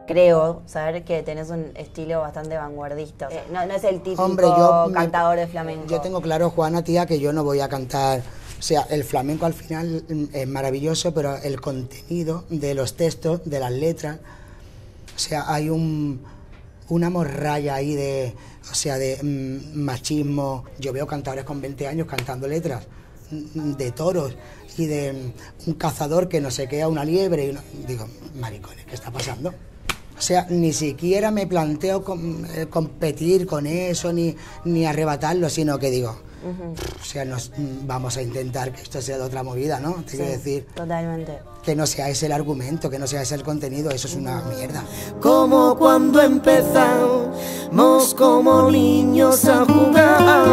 creo saber que tenés un estilo bastante vanguardista. No es el típico cantador de flamenco. Yo tengo claro, Juana, tía, que yo no voy a cantar. O sea, el flamenco al final es maravilloso, pero el contenido de los textos, de las letras, o sea, hay una morralla ahí de machismo. Yo veo cantadores con 20 años cantando letras de toros y de un cazador que no sé qué a una liebre. Y digo, maricones, ¿qué está pasando? O sea, ni siquiera me planteo competir con eso ni arrebatarlo, sino que digo, o sea, vamos a intentar que esto sea de otra movida, ¿no? Te quiero decir. Totalmente. Que no sea ese el argumento, que no sea ese el contenido, eso es una mierda. Como cuando empezamos como niños a jugar.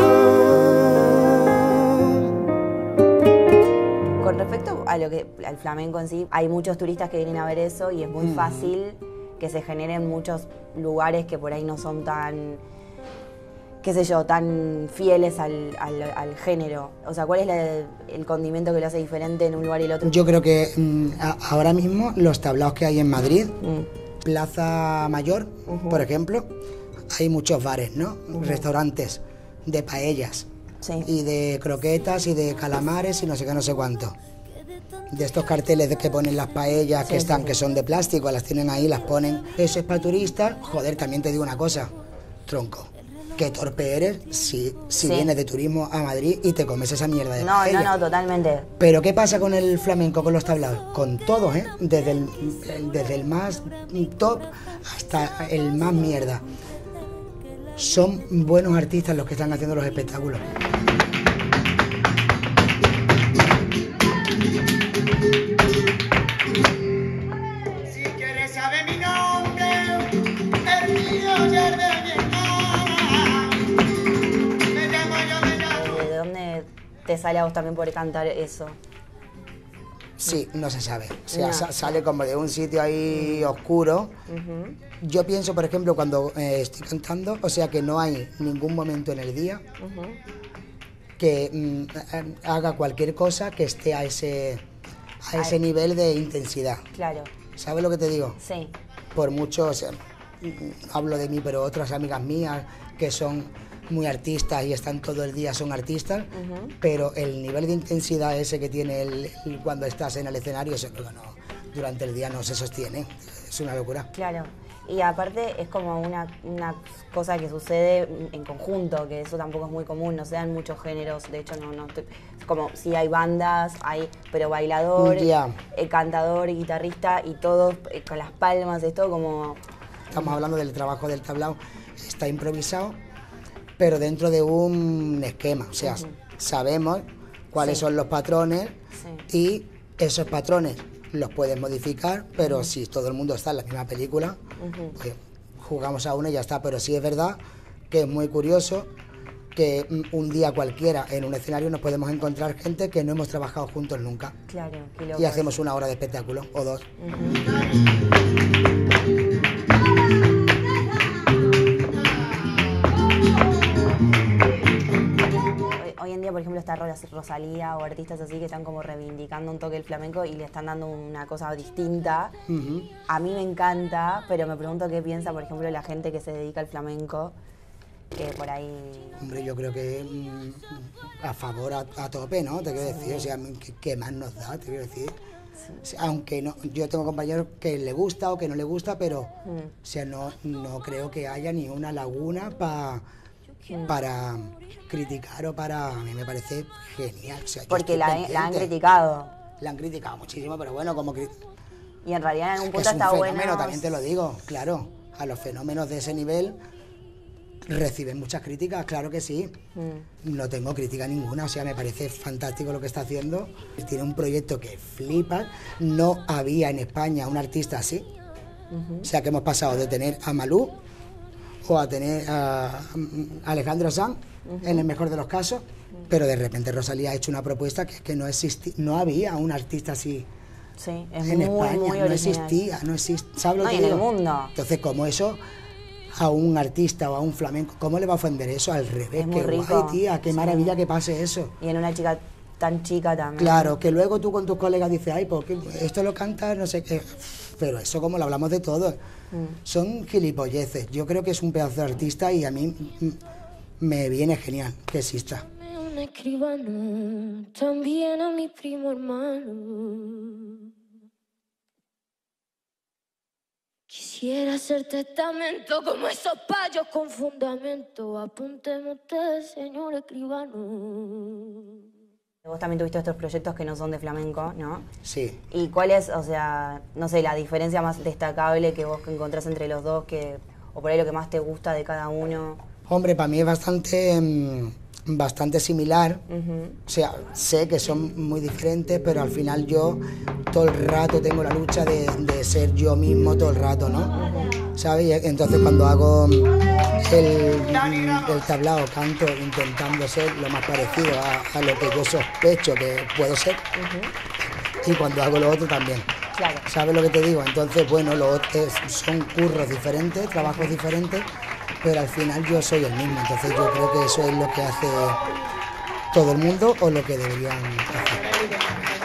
Con respecto a al flamenco en sí, hay muchos turistas que vienen a ver eso y es muy fácil que se generen muchos lugares que por ahí no son tan, qué sé yo, tan fieles al género. O sea, ¿cuál es el condimento que lo hace diferente en un lugar y el otro? Yo creo que ahora mismo los tablaos que hay en Madrid, Plaza Mayor, por ejemplo, hay muchos bares, ¿no? Restaurantes de paellas y de croquetas y de calamares y no sé qué, no sé cuánto. De estos carteles de que ponen las paellas que son de plástico, las tienen ahí, las ponen. Eso es para turistas. Joder, también te digo una cosa, tronco. Qué torpe eres si vienes de turismo a Madrid y te comes esa mierda de paella. No, totalmente. Pero ¿qué pasa con el flamenco, con los tablaos? Con todos, ¿eh? Desde el más top hasta el más mierda. Son buenos artistas los que están haciendo los espectáculos. Si quieres saber mi nombre, el mío ya de ¿De dónde te sale a vos también por cantar eso? Sí, no se sabe. O sea, sale como de un sitio ahí oscuro. Yo pienso, por ejemplo, cuando estoy cantando, o sea, que no hay ningún momento en el día que haga cualquier cosa que esté a ese nivel de intensidad. Claro. ¿Sabes lo que te digo? Sí. Por mucho, o sea, hablo de mí, pero otras amigas mías que son muy artistas y están todo el día, son artistas, pero el nivel de intensidad ese que tiene cuando estás en el escenario, eso durante el día no se sostiene, es una locura. Claro, y aparte es como una cosa que sucede en conjunto, que eso tampoco es muy común, no se dan muchos géneros, de hecho es como si hay bandas, pero bailador, cantador, guitarrista y todos con las palmas, es todo como... Estamos hablando del trabajo del tablao, está improvisado, pero dentro de un esquema, o sea, sabemos cuáles son los patrones y esos patrones los puedes modificar, pero si todo el mundo está en la misma película, pues jugamos a una y ya está. Pero sí es verdad que es muy curioso que un día cualquiera en un escenario nos podemos encontrar gente que no hemos trabajado juntos nunca. Claro, qué loco. Y hacemos una hora de espectáculo o dos. Hoy en día, por ejemplo, está Rosalía o artistas así que están como reivindicando un toque del flamenco y le están dando una cosa distinta. A mí me encanta, pero me pregunto qué piensa, por ejemplo, la gente que se dedica al flamenco, que por ahí... Hombre, yo creo que a favor a tope, ¿no? Te quiero decir, o sea, ¿qué más nos da? Te quiero decir. Sí. Aunque no, yo tengo compañeros que le gusta o que no le gusta, pero o sea, no creo que haya ni una laguna para criticar o para... A mí me parece genial. O sea, porque la han criticado. La han criticado muchísimo, pero bueno, como... Y en realidad en algún punto está bueno. Es un bueno... fenómeno, también te lo digo, claro. A los fenómenos de ese nivel reciben muchas críticas, claro que sí. No tengo crítica ninguna, o sea, me parece fantástico lo que está haciendo. Tiene un proyecto que flipa. No había en España un artista así. O sea, que hemos pasado de tener a Malú o a tener a Alejandro Sanz, en el mejor de los casos, pero de repente Rosalía ha hecho una propuesta que no había un artista así. Sí, es en muy, España, muy no existía, ¿sabes lo que en el digo? mundo. Entonces, como eso a un artista o a un flamenco, ¿cómo le va a ofender eso? Al revés, Es muy qué rico. guay, tía, qué maravilla que pase eso. Y en una chica tan chica también. Claro, que luego tú con tus colegas dices, ay, ¿por qué esto lo cantas? No sé qué. Pero eso como lo hablamos de todo, son gilipolleces. Yo creo que es un pedazo de artista y a mí me viene genial que exista. Un escribano, también a mi primo hermano. Quisiera hacer testamento como esos payos con fundamento. Apúnteme usted, señor escribano. Vos también tuviste otros proyectos que no son de flamenco, ¿no? Sí. ¿Y cuál es, o sea, no sé, la diferencia más destacable que vos encontrás entre los dos, o por ahí lo que más te gusta de cada uno? Hombre, para mí es bastante similar. O sea, sé que son muy diferentes, pero al final yo todo el rato tengo la lucha de ser yo mismo todo el rato, ¿no? ¿Sabes? Entonces cuando hago el tablao canto intentando ser lo más parecido a lo que yo sospecho que puedo ser. Y cuando hago lo otro también. Claro. ¿Sabes lo que te digo? Entonces, bueno, son curros diferentes, trabajos diferentes, pero al final yo soy el mismo. Entonces yo creo que eso es lo que hace todo el mundo o lo que deberían hacer.